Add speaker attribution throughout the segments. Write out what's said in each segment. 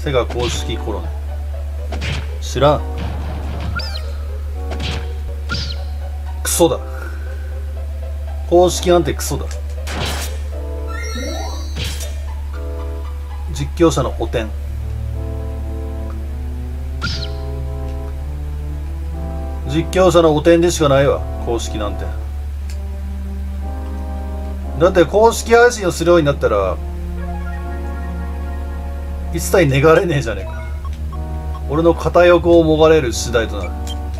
Speaker 1: セガ公式コロネ。知らん。クソだ。公式なんてクソだ。実況者の汚点。実況者の汚点でしかないわ、公式なんて。だって公式配信をするようになったら一切願れねえじゃねえか。俺の片欲をもがれる次第となる。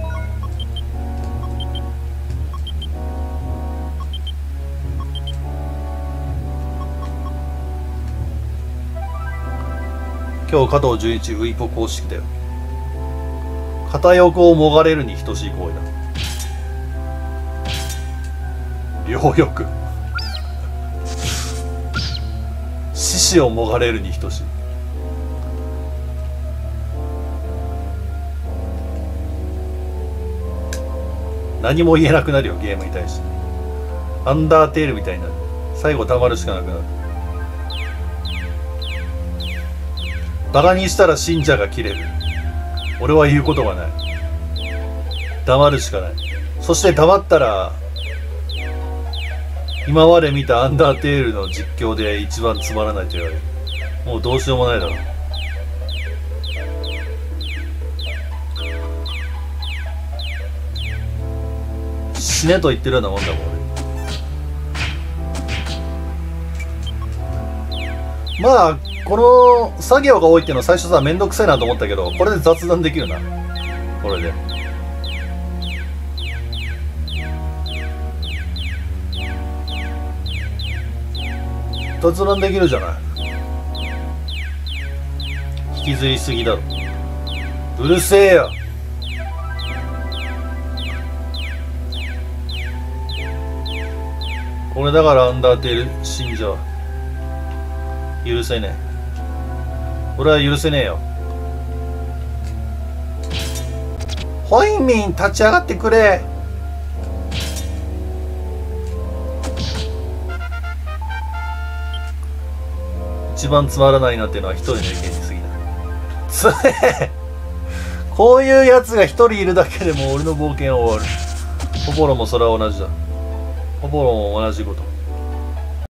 Speaker 1: 今日加藤純一ウイポ公式だよ。片欲をもがれるに等しい行為だ。両欲。獅子をもがれるに等しい。何も言えなくなるよ、ゲームに対して。アンダーテールみたいになる。最後黙るしかなくなる。バカにしたら信者が切れる。俺は言うことがない。黙るしかない。そして黙ったら今まで見たアンダーテールの実況で一番つまらないと言われる。もうどうしようもないだろう。死ねと言ってるようなもんだもん俺。まあこの作業が多いっていうのは最初さめんどくさいなと思ったけど、これで雑談できるな。これで雑談できるじゃない。引きずりすぎだろ。うるせえよ。これだからアンダーテール信者は許せねえ。俺は許せねえよ。ホイミン立ち上がってくれ。一番つまらないなっていうのは一人の意見に過ぎない。つえこういうやつが一人いるだけでも俺の冒険は終わる。ポポロもそれは同じだ。ポポロも同じこと。